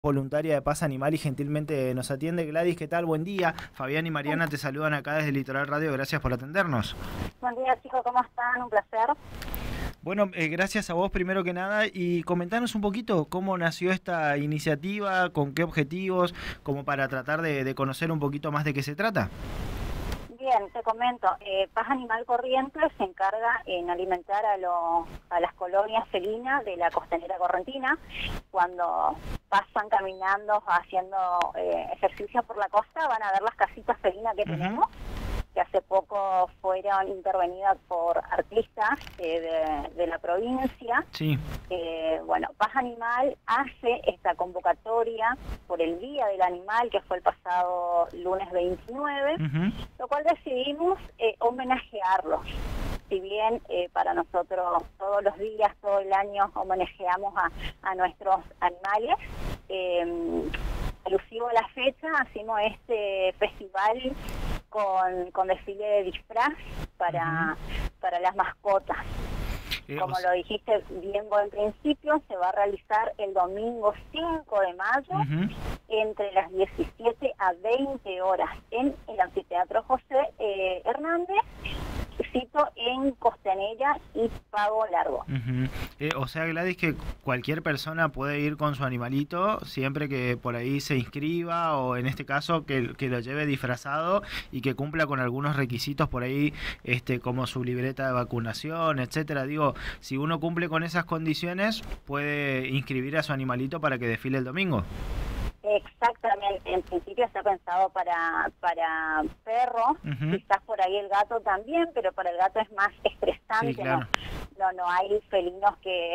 Voluntaria de Paz Animal y gentilmente nos atiende. Gladys, ¿qué tal? Buen día. Fabián y Mariana te saludan acá desde Litoral Radio. Gracias por atendernos. Buen día, chicos, ¿cómo están? Un placer. Bueno, gracias a vos primero que nada y comentanos un poquito cómo nació esta iniciativa, con qué objetivos, como para tratar de conocer un poquito más de qué se trata. Bien, te comento, Paz Animal Corrientes se encarga en alimentar a las colonias felinas de la costanera correntina. Cuando pasan caminando, haciendo ejercicios por la costa, van a ver las casitas felinas que tenemos, que hace poco fueron intervenidas por artistas de la provincia. Sí. Bueno, Paz Animal hace esta convocatoria por el Día del Animal, que fue el pasado lunes 29, lo cual decidimos homenajearlos. Si bien para nosotros todos los días, todo el año homenajeamos a nuestros animales, alusivo a la fecha, hacemos este festival con desfile de disfraz para las mascotas. Como lo dijiste bien vos en principio, se va a realizar el domingo 5 de mayo entre las 17 a 20 horas en el Anfiteatro José Hernández, cito en Costanera y Pago Largo. O sea, Gladys, que cualquier persona puede ir con su animalito siempre que por ahí se inscriba o en este caso que lo lleve disfrazado y que cumpla con algunos requisitos por ahí, como su libreta de vacunación, etcétera. Digo, si uno cumple con esas condiciones, puede inscribir a su animalito para que desfile el domingo. Exactamente, en principio está pensado para perros, quizás por ahí el gato también, pero para el gato es más estresante. Sí, claro. No hay felinos que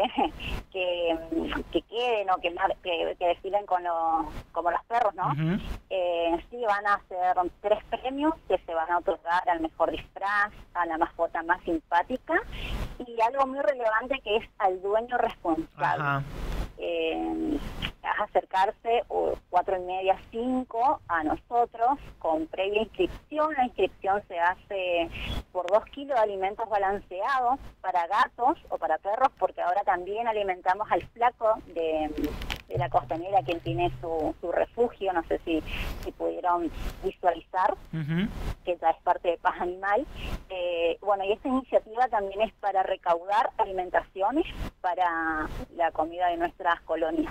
queden o que desfilen como los perros, ¿no? Sí, van a ser 3 premios que se van a otorgar al mejor disfraz, a la mascota más simpática y algo muy relevante que es al dueño responsable. Acercarse 4:30, 5 a nosotros con previa inscripción. La inscripción se hace por 2 kilos de alimentos balanceados para gatos o para perros, porque ahora también alimentamos al flaco de la costanera, quien tiene su refugio, no sé si pudieron visualizar, que ya es parte de Paz Animal. Bueno, y esta iniciativa también es para recaudar alimentaciones para la comida de nuestras colonias.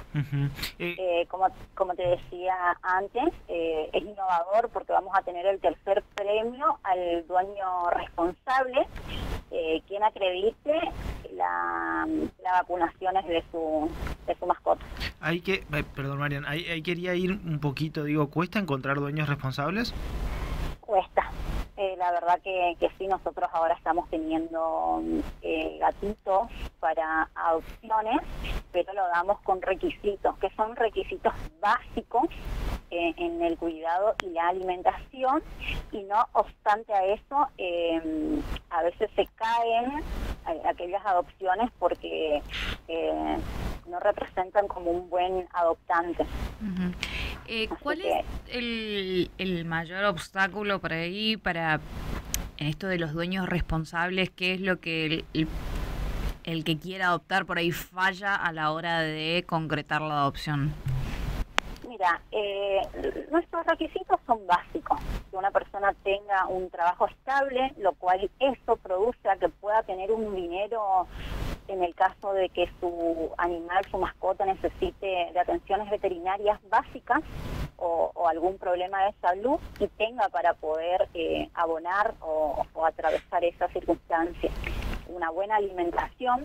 Como te decía antes, es innovador porque vamos a tener el 3er premio al dueño responsable, quien acredite la vacunaciones de su mascota. Perdón, Marian, ahí quería ir un poquito, digo, ¿cuesta encontrar dueños responsables? Cuesta. La verdad que sí, nosotros ahora estamos teniendo gatitos para adopciones, pero lo damos con requisitos, que son requisitos básicos en el cuidado y la alimentación, y no obstante a eso, a veces se caen aquellas adopciones porque no representan como un buen adoptante. ¿Cuál es el mayor obstáculo por ahí para esto de los dueños responsables? ¿Qué es lo que el que quiera adoptar por ahí falla a la hora de concretar la adopción? Mira, nuestros requisitos son básicos. Que una persona tenga un trabajo estable, lo cual eso produce a que pueda tener un dinero en el caso de que su animal, su mascota, necesite de atenciones veterinarias básicas o algún problema de salud y tenga para poder abonar o atravesar esa circunstancia. Una buena alimentación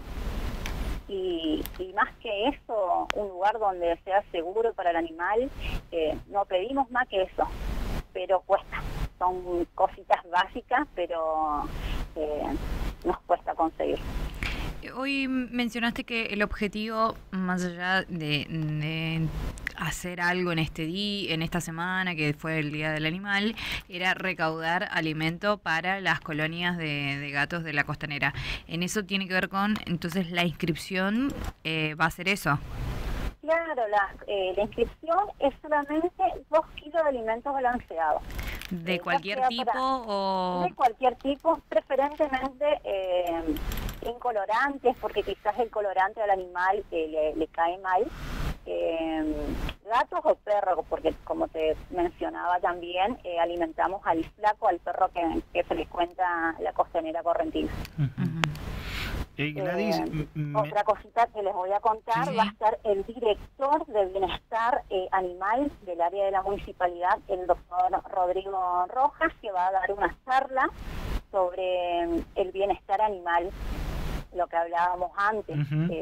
y más que eso, un lugar donde sea seguro para el animal. No pedimos más que eso, pero cuesta. Son cositas básicas, pero nos cuesta conseguir. Hoy mencionaste que el objetivo, más allá de hacer algo en este día, en esta semana, que fue el Día del Animal, era recaudar alimento para las colonias de gatos de la costanera. En eso tiene que ver con, entonces, la inscripción va a ser eso. Claro, la inscripción es solamente 2 kilos de alimentos balanceados. ¿De cualquier tipo o...? De cualquier tipo, preferentemente sin colorantes, porque quizás el colorante al animal le cae mal. Gatos o perros, porque como te mencionaba también, alimentamos al flaco, al perro que frecuenta la costanera correntina. Gladys, otra cosita que les voy a contar, sí. va a estar el director de bienestar animal del área de la municipalidad, el doctor Rodrigo Rojas, que va a dar una charla sobre el bienestar animal, lo que hablábamos antes,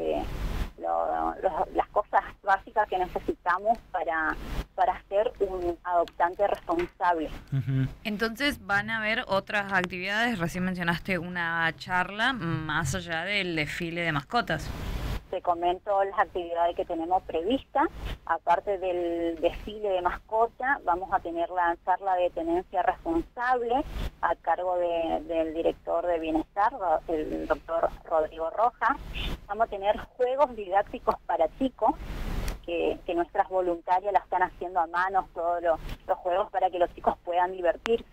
las cosas básicas que necesitamos para ser un adoptante responsable. Entonces van a haber otras actividades, recién mencionaste una charla más allá del desfile de mascotas. Te comento las actividades que tenemos previstas. Aparte del desfile de mascota, vamos a tener la charla de tenencia responsable a cargo del director de bienestar, el doctor Rodrigo Rojas. Vamos a tener juegos didácticos para chicos, que nuestras voluntarias la están haciendo a mano, todos los juegos para que los chicos puedan divertirse.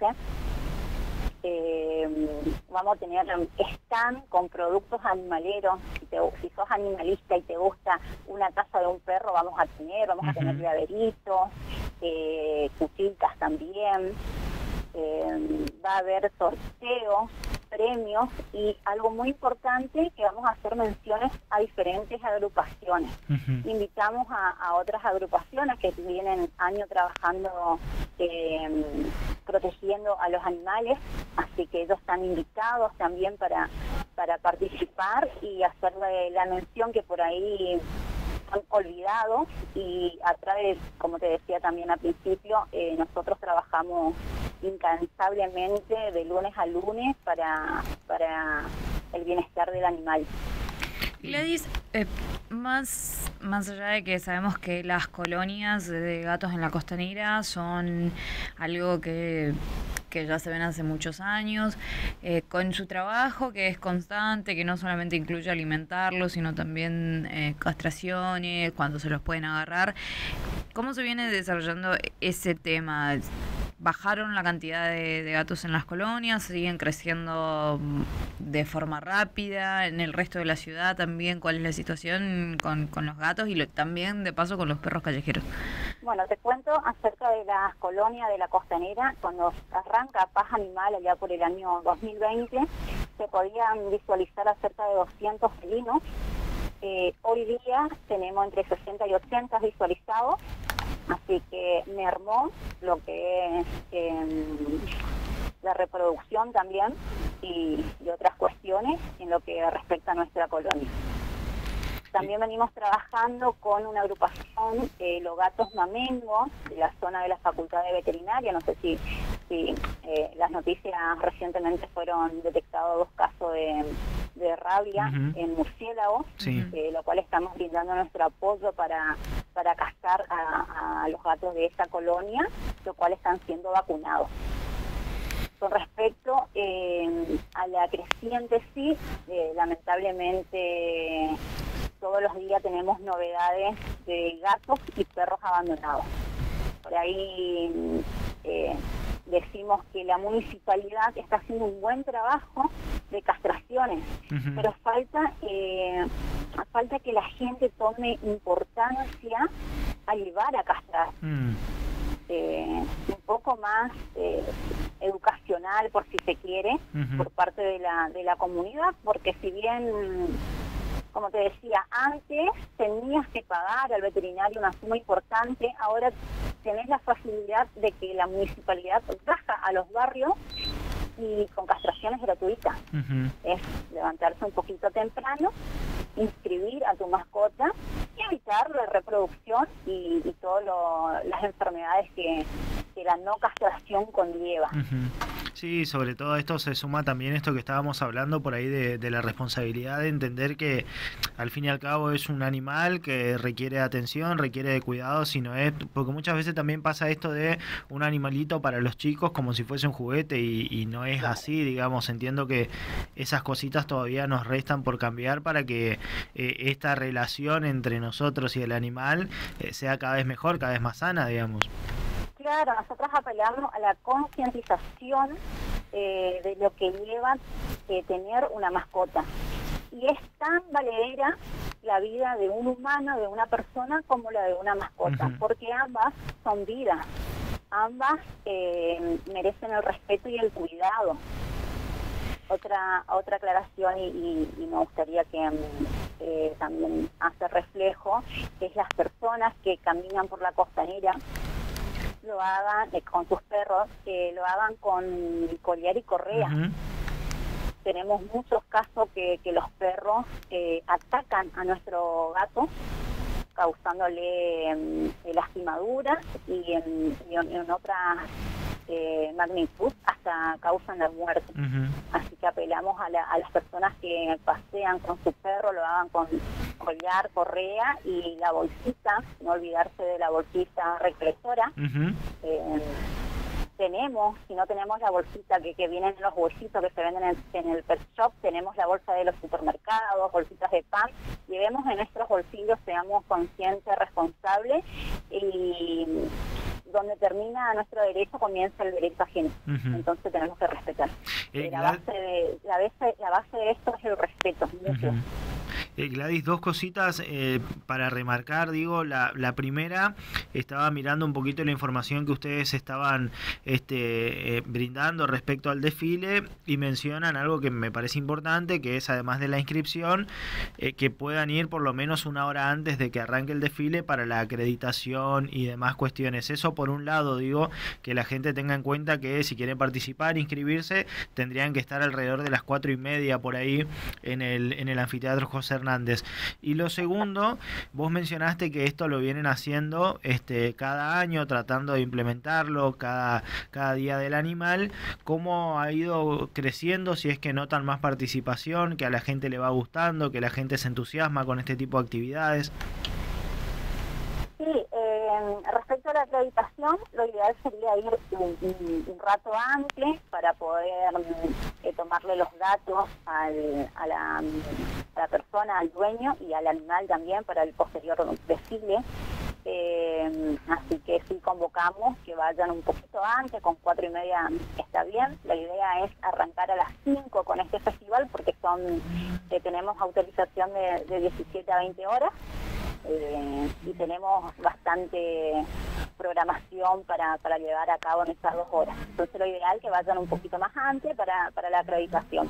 Vamos a tener stand con productos animaleros. Si sos animalista y te gusta una casa de un perro, vamos a tener llaveritos, cuchitas también. Va a haber sorteos, premios y algo muy importante, que vamos a hacer menciones a diferentes agrupaciones. Invitamos a otras agrupaciones que vienen años trabajando protegiendo a los animales, así que ellos están invitados también para participar y hacerle la mención que por ahí han olvidado. Y a través, como te decía también al principio, nosotros trabajamos incansablemente de lunes a lunes para el bienestar del animal. Gladys, más allá de que sabemos que las colonias de gatos en la costanera son algo que ya se ven hace muchos años, con su trabajo que es constante, que no solamente incluye alimentarlos, sino también castraciones, cuando se los pueden agarrar, ¿cómo se viene desarrollando ese tema? ¿Bajaron la cantidad de gatos en las colonias? ¿Siguen creciendo de forma rápida? ¿En el resto de la ciudad también? ¿Cuál es la situación con los gatos y también de paso con los perros callejeros? Bueno, te cuento acerca de las colonias de la costanera. Cuando arranca Paz Animal allá por el año 2020, se podían visualizar a cerca de 200 felinos. Hoy día tenemos entre 60 y 80 visualizados, así que mermó lo que es la reproducción también y otras cuestiones en lo que respecta a nuestra colonia. También venimos trabajando con una agrupación, los gatos mamengo, de la zona de la Facultad de Veterinaria. No sé si las noticias recientemente fueron detectados 2 casos de rabia en murciélagos, lo cual estamos brindando nuestro apoyo para castrar a los gatos de esa colonia, los cuales están siendo vacunados. Con respecto a la creciente, lamentablemente todos los días tenemos novedades de gatos y perros abandonados. Por ahí decimos que la municipalidad está haciendo un buen trabajo de castraciones, pero falta que la gente tome importancia a llevar a castrar. Un poco más educacional, por si se quiere, por parte de la comunidad, porque si bien, como te decía, antes tenías que pagar al veterinario una suma importante, ahora tenés la facilidad de que la municipalidad baja a los barrios y con castraciones gratuitas. Es levantarse un poquito temprano, inscribir a tu mascota y evitar la reproducción y todas las enfermedades que la no castración conlleva. Sí, sobre todo esto se suma también esto que estábamos hablando por ahí de la responsabilidad de entender que al fin y al cabo es un animal que requiere atención, requiere de cuidado, si no es, porque muchas veces también pasa esto de un animalito para los chicos como si fuese un juguete y no es así, digamos, entiendo que esas cositas todavía nos restan por cambiar para que esta relación entre nosotros y el animal sea cada vez mejor, cada vez más sana, digamos. Claro, nosotros apelamos a la concientización de lo que lleva tener una mascota. Y es tan valedera la vida de un humano, de una persona, como la de una mascota, porque ambas son vidas, ambas merecen el respeto y el cuidado. Otra aclaración y me gustaría que también hace reflejo es las personas que caminan por la costanera, lo hagan con sus perros, que lo hagan con collar y correa. Tenemos muchos casos que los perros atacan a nuestro gato, causándole lastimaduras y en otra magnitud hasta causan la muerte. Así que apelamos a las personas que pasean con su perro, lo hagan con collar, correa y la bolsita, no olvidarse de la bolsita represora. Si no tenemos la bolsita que vienen en los bolsitos que se venden en el pet shop, tenemos la bolsa de los supermercados, bolsitas de pan, llevemos en nuestros bolsillos, seamos conscientes, responsables, y donde termina nuestro derecho comienza el derecho ajeno. Entonces tenemos que respetar. La base de esto es el respeto mutuo. Gladys, dos cositas para remarcar, digo, la primera, estaba mirando un poquito la información que ustedes estaban brindando respecto al desfile y mencionan algo que me parece importante, que es además de la inscripción, que puedan ir por lo menos una hora antes de que arranque el desfile para la acreditación y demás cuestiones. Eso por un lado, digo, que la gente tenga en cuenta que si quieren participar, inscribirse, tendrían que estar alrededor de las 4:30 por ahí en el anfiteatro José Hernández. Y lo segundo, vos mencionaste que esto lo vienen haciendo cada año, tratando de implementarlo cada día del animal. ¿Cómo ha ido creciendo? Si es que notan más participación, que a la gente le va gustando, que la gente se entusiasma con este tipo de actividades. Sí, respecto a la acreditación, lo ideal sería ir un rato antes para poder tomarle los datos a la persona, al dueño y al animal también para el posterior desfile. Así que sí convocamos que vayan un poquito antes, con 4:30 está bien. La idea es arrancar a las 5 con este festival porque tenemos autorización de 17 a 20 horas. Y tenemos bastante programación para llevar a cabo en esas 2 horas. Entonces lo ideal es que vayan un poquito más antes para la acreditación.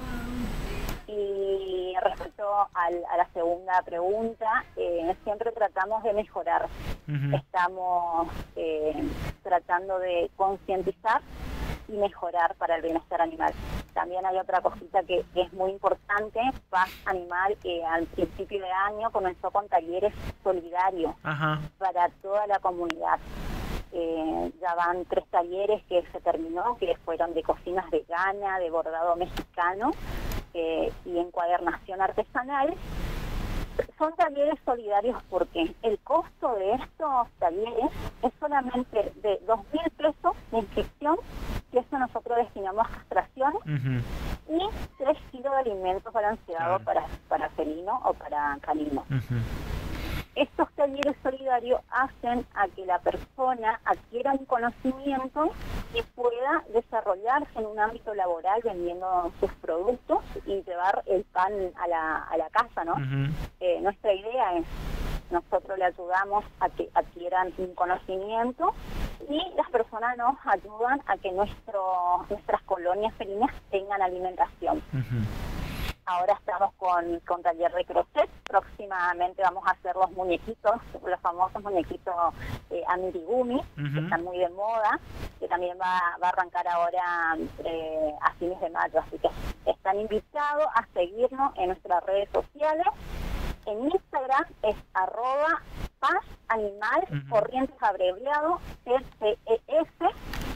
Y respecto a la segunda pregunta, siempre tratamos de mejorar. Estamos tratando de concientizar y mejorar para el bienestar animal. También hay otra cosita que es muy importante. Paz Animal al principio de año comenzó con talleres solidarios para toda la comunidad. Ya van 3 talleres que se terminó, que fueron de cocinas veganas, de bordado mexicano y encuadernación artesanal. Son talleres solidarios porque el costo de estos talleres es solamente de 2.000 pesos de inscripción, que eso nosotros destinamos a castraciones, y 3 kilos de alimentos balanceados para felino o para canino. Estos talleres solidarios hacen a que la persona adquiera un conocimiento y pueda desarrollarse en un ámbito laboral vendiendo sus productos y llevar el pan a la casa, ¿no? Nuestra idea es, nosotros le ayudamos a que adquieran un conocimiento y las personas nos ayudan a que nuestras colonias felinas tengan alimentación. Ahora estamos con taller de crochet. Próximamente vamos a hacer los muñequitos, los famosos muñequitos amigurumi, que están muy de moda, que también va a arrancar ahora a fines de mayo. Así que están invitados a seguirnos en nuestras redes sociales. En Instagram es @pazanimal, corrientes abreviado, CCES,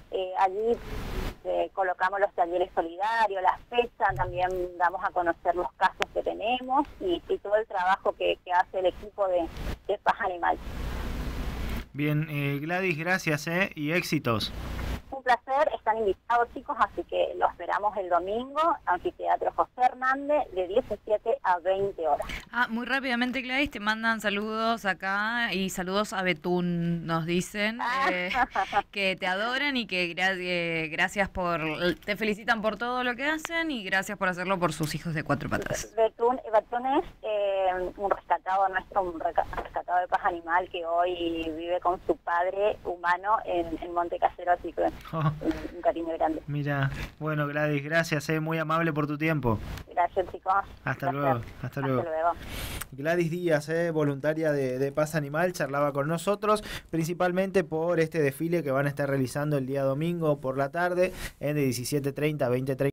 Allí colocamos los talleres solidarios, las fechas, también damos a conocer los casos que tenemos y todo el trabajo que hace el equipo de Paz Animal. Bien, Gladys, gracias y éxitos. Un placer, están invitados chicos, así que los esperamos el domingo, Anfiteatro José Hernández, de 17 a 20 horas. Muy rápidamente, Gladys, te mandan saludos acá y saludos a Betún, nos dicen que te adoran y que gracias te felicitan por todo lo que hacen y gracias por hacerlo por sus hijos de 4 patas. Betún es un rescatado nuestro, un rescatado de Paz Animal que hoy vive con su padre humano en Monte Casero, así que un cariño grande. Mira, bueno Gladys, gracias, muy amable por tu tiempo. Gracias chicos. Hasta luego. Gladys Díaz, voluntaria de Paz Animal, charlaba con nosotros, principalmente por este desfile que van a estar realizando el día domingo por la tarde, de 17:30 a 20:30.